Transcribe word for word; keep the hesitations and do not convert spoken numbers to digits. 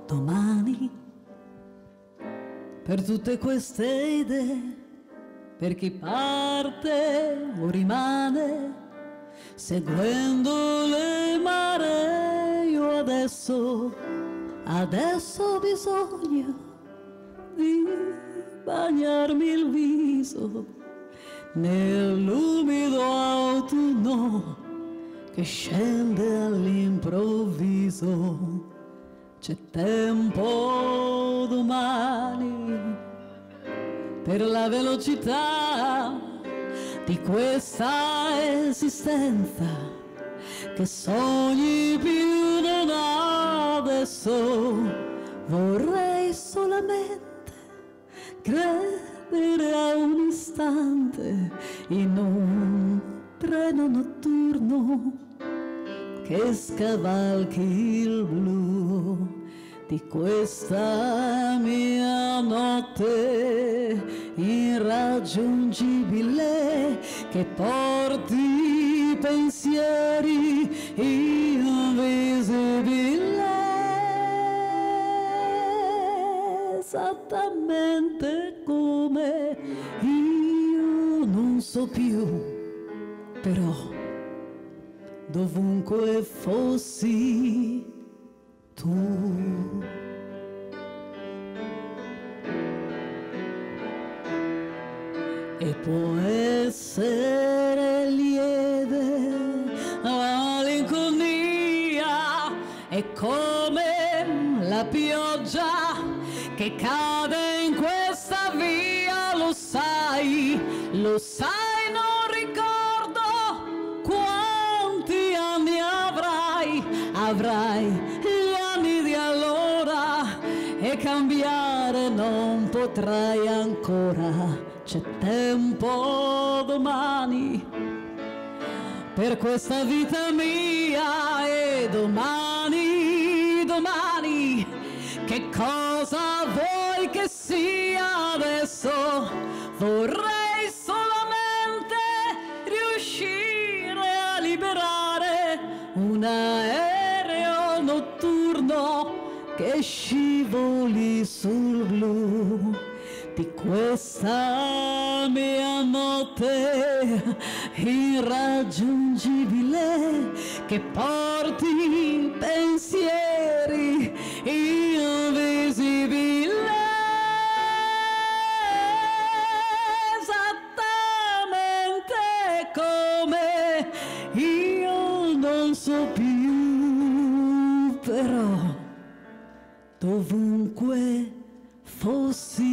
domani, per tutte queste idee, per chi parte o rimane, seguendo le maree. Io adesso, adesso ho bisogno di bagnarmi il viso nell'umido autunno che scende all'improvviso. C'è tempo domani per la velocità di questa esistenza che sogni più non adesso. Vorrei solamente credere a un istante in un treno notturno che scavalchi il blu di questa mia notte irraggiungibile, che porti pensieri invisibili. Esattamente come io non so più, però dovunque fossi tu. E può essere lieve la malinconia, è come la pioggia che cade in questa via. Lo sai, lo sai, non ricordo quanti anni avrai, avrai gli anni di allora, e cambiare non potrai ancora. C'è tempo domani per questa vita mia, e domani, domani, che cosa vuoi che sia adesso? Vorrei solamente riuscire a liberare un aereo notturno che scivoli sul blu di questa mia notte irraggiungibile, che porti pensieri invisibili. Esattamente come io non so più, però dovunque fossi